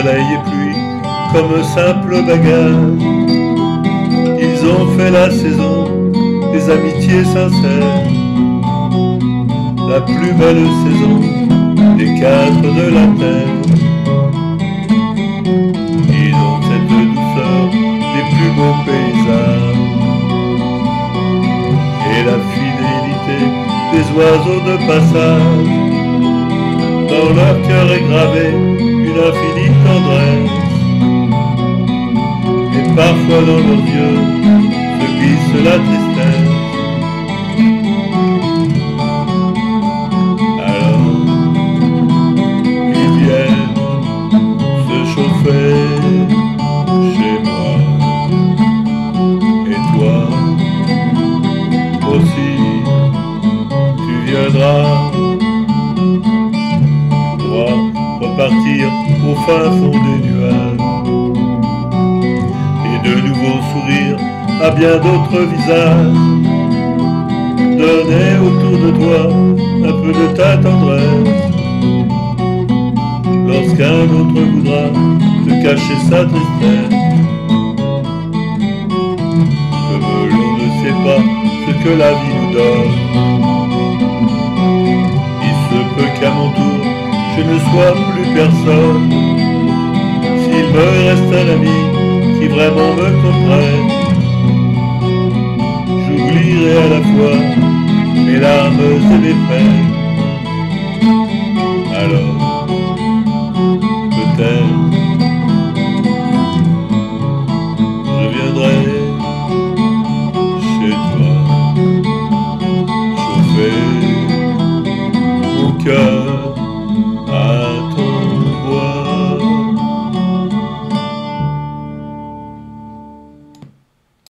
soleil et pluie comme simple bagage. Ils ont fait la saison des amitiés sincères, la plus belle saison des quatre de la terre. Ils ont cette douceur des plus beaux paysages et la fidélité des oiseaux de passage. Dans leur cœur est gravée une infinie tendresse, et parfois dans leurs yeux se glisse la tristesse. Alors ils viennent se chauffer chez moi, et toi aussi tu viendras repartir au fin fond des nuages, et de nouveaux sourires à bien d'autres visages. Donner autour de toi un peu de ta tendresse, lorsqu'un autre voudra te cacher sa tristesse. Comme l'on ne sait pas ce que la vie nous donne, il se peut qu'à mon tour je ne sois plus personne. S'il me reste un ami qui vraiment me comprenne, j'oublierai à la fois mes larmes et mes peines. Alors, peut-être, je viendrai chez toi, chauffer